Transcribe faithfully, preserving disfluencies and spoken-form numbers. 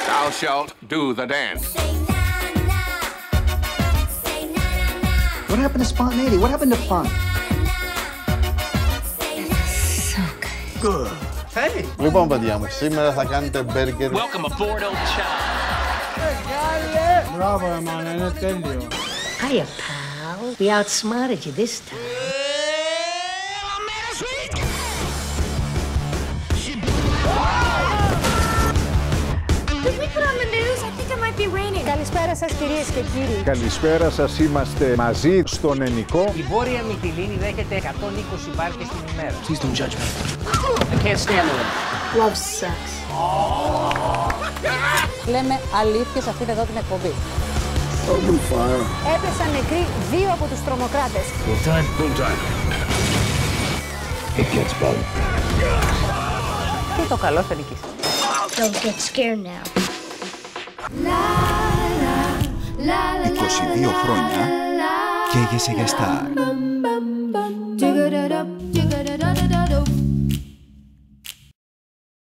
Thou shalt do the dance. What happened to spontaneity? What happened to fun? So good. Good. Hey. Λοιπόν, παιδιά μου, σήμερα θα κάνετε μπέργκερ. Welcome aboard, old chap. Μπράβο, εμάνα, είναι τέλειο. Hiya, pal. We outsmarted you this time. Καλησπέρα σας κυρίες και κύριοι. Καλησπέρα σας, είμαστε μαζί στον Ενικό. Η Βόρεια Μυτιλήνη δέχεται εκατόν είκοσι μπάρκες την ημέρα. Please don't judge me. I can't stand them. Love sucks. Λέμε αλήθειες σε αυτήν εδώ την εκπομπή. Open fire. Έπεσαν νεκροί δύο από τους τρομοκράτες. Full time? Full time. It gets better. Τι το καλό θα νικήσει. Don't get scared now. είκοσι δύο χρόνια καίγεσαι για Star.